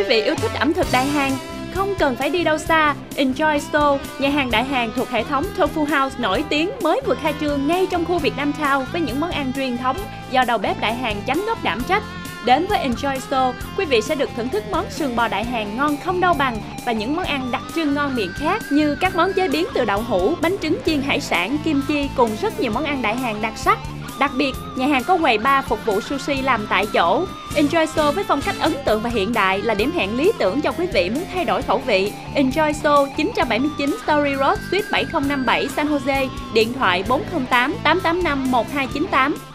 vị yêu thích ẩm thực Đại Hàn, không cần phải đi đâu xa, Enjoy Seoul, nhà hàng Đại Hàn thuộc hệ thống Tofu House nổi tiếng mới vừa khai trương ngay trong khu Việt Nam Town với những món ăn truyền thống do đầu bếp Đại Hàn Chánh Ngốc đảm trách. Đến với Enjoy Seoul, quý vị sẽ được thưởng thức món sườn bò Đại Hàn ngon không đâu bằng và những món ăn đặc trưng ngon miệng khác như các món chế biến từ đậu hũ, bánh trứng chiên hải sản, kim chi cùng rất nhiều món ăn Đại Hàn đặc sắc. Đặc biệt, nhà hàng có quầy bar phục vụ sushi làm tại chỗ. Enjoy Seoul với phong cách ấn tượng và hiện đại là điểm hẹn lý tưởng cho quý vị muốn thay đổi khẩu vị. Enjoy Seoul 979 Story Road, Suite 7057, San Jose, điện thoại 408 885 1298.